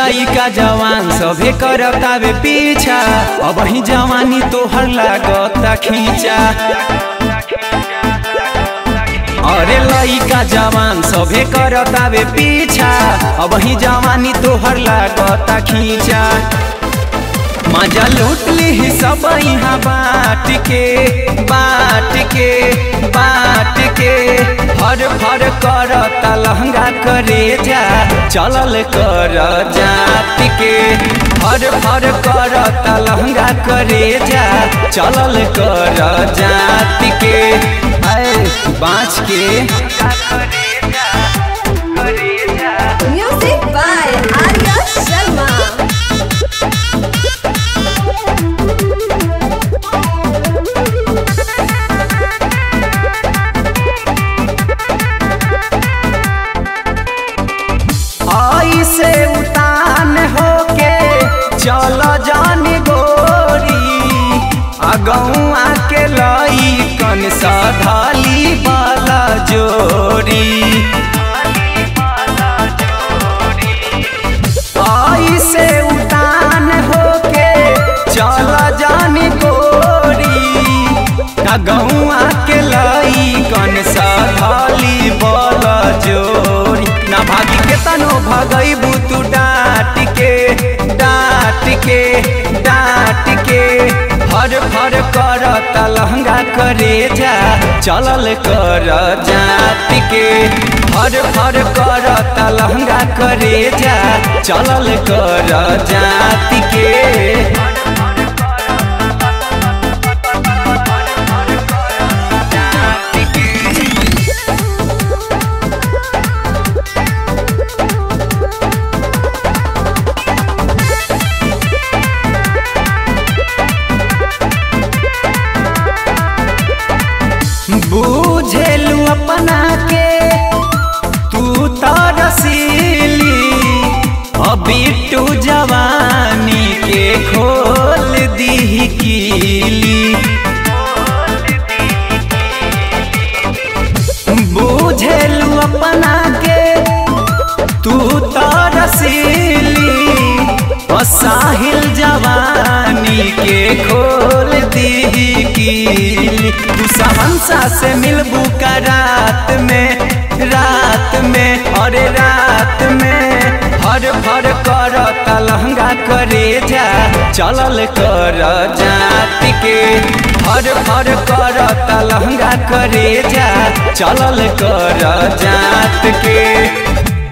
लइका जवान सभे करतावे पीछा, अब ही जवानी तोहर लागता खींचा। अरे लइका जवान सभे करतावे पीछा, अब ही जवानी तोहर लागता खींचा। मजा लूट ली सब यहाँ बाट के हर भर करता लहंगा करे जा, चलल कर जात के। हर भर करता लहंगा करे जा, चलल कर जात के। बाँच के म्यूजिक बाय आर्या शर्मा। से उतान होके चल जानी गोरी, अगौआ के लइकन सधाली वाला जोड़ी। आई से उतान होके चल जानी गोरी, अगौआ के लइकन सधाली वाला जोड़ी। ना भागी के तनो भगैबू तू डाट के हर भर करता लहंगा करे जा, चलल कर जात के। हर भर करता लहंगा करे जा, चलल कर जात के। बुझेलू अपना के तू तो रसीली, अभी टू जवानी के खोल दी कीली। बुझेलू अपना के तू तो रसीली, साहिल जवानी के खोल दी कीली। तू सहंसा से मिलबू का रात में अरे रात में। हर भर करता लहंगा करे जा, चलल कर जात के। हर भर करता लहंगा करे जा, चलल कर जात के।